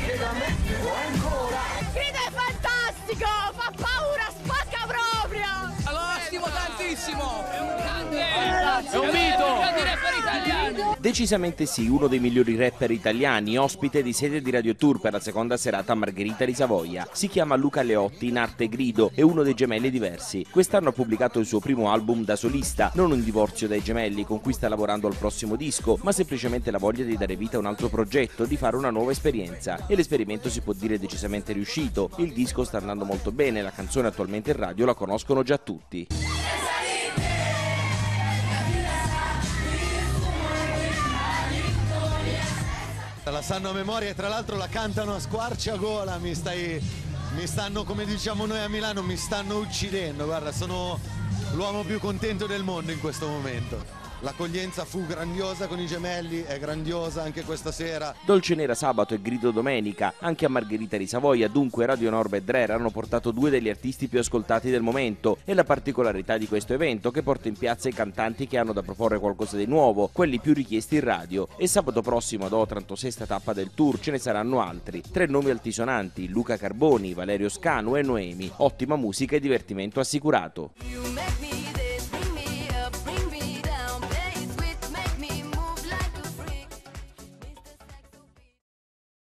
Grido è fantastico, fa paura, spacca proprio! Lo stimo tantissimo! È un grande! È un mito! Grandi rapper italiani! Decisamente sì, uno dei migliori rapper italiani, ospite di sede di Radio Tour per la seconda serata a Margherita di Savoia. Si chiama Luca Leotti, in arte Grido, è uno dei Gemelli Diversi. Quest'anno ha pubblicato il suo primo album da solista, non un divorzio dai Gemelli con cui sta lavorando al prossimo disco, ma semplicemente la voglia di dare vita a un altro progetto, di fare una nuova esperienza. E l'esperimento si può dire decisamente riuscito. Il disco sta andando molto bene, la canzone attualmente in radio la conoscono già tutti. La sanno a memoria e tra l'altro la cantano a squarciagola, mi stanno, come diciamo noi a Milano, mi stanno uccidendo, guarda, sono l'uomo più contento del mondo in questo momento. L'accoglienza fu grandiosa con i Gemelli, è grandiosa anche questa sera. Dolce Nera sabato e Grido domenica, anche a Margherita di Savoia, dunque Radio Norma e Drera hanno portato due degli artisti più ascoltati del momento e la particolarità di questo evento che porta in piazza i cantanti che hanno da proporre qualcosa di nuovo, quelli più richiesti in radio. E sabato prossimo ad Otranto, sesta tappa del tour, ce ne saranno altri. 3 nomi altisonanti, Luca Carboni, Valerio Scanu e Noemi. Ottima musica e divertimento assicurato.